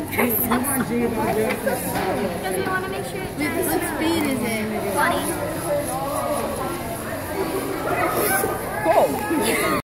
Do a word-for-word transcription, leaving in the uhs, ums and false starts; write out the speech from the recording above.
Because we want to make sure it dries. Let's feed